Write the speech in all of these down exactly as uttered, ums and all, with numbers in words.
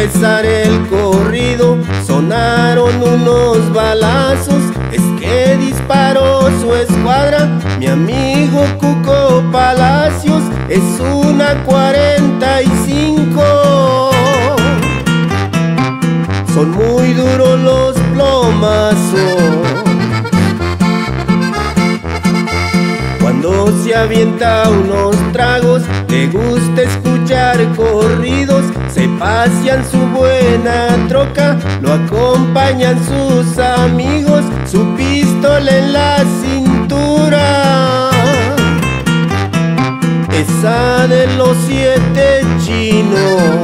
empezar el corrido sonaron unos balazos. Es que disparó su escuadra mi amigo Cuco Palacios. Es una cuarenta y cinco. Son muy duros los plomazos. Cuando se avienta unos tragos, le gusta escuchar corridos. Se pasean su buena troca, lo acompañan sus amigos, su pistola en la cintura, esa de los siete chinos.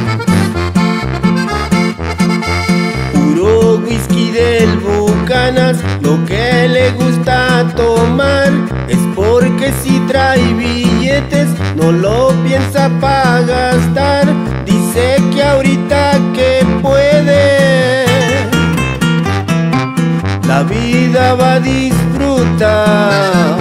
Puro whisky del Bucanas, lo que le gusta tomar. Es porque si trae billetes no lo piensa pa' gastar. Dice que ahorita que puede la vida va a disfrutar.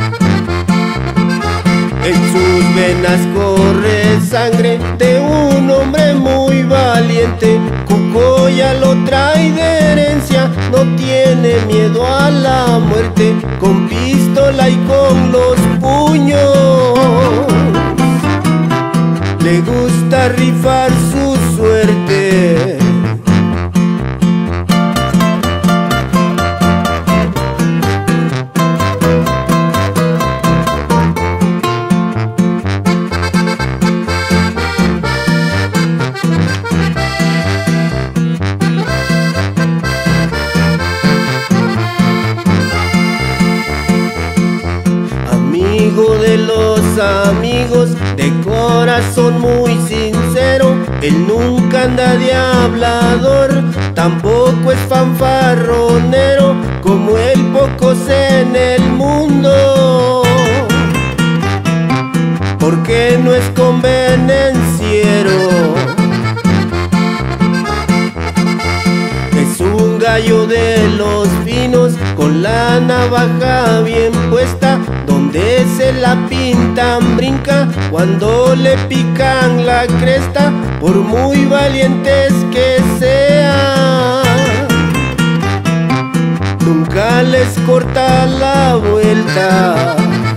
En sus venas corre sangre de un hombre muy valiente. Cuco ya lo trae de herencia, no tiene miedo a la muerte. Con pistola y con los puños le gusta rifar su suerte. Amigo de los amigos, de corazón muy sincero. Él nunca anda de hablador, tampoco es fanfarronero, como él pocos en el mundo, porque no es convenenciero. Es un gallo de los finos, con la navaja bien puesta. Donde se la pintan brinca, cuando le pican la cresta, por muy valientes que sean, nunca les corta la vuelta.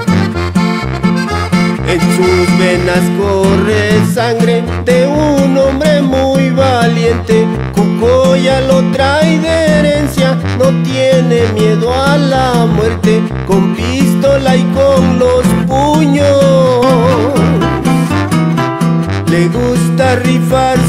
En sus venas corre sangre de un hombre muy valiente. Cuco ya lo trae de herencia, no tiene miedo a la muerte. Con pistola y con los puños le gusta rifar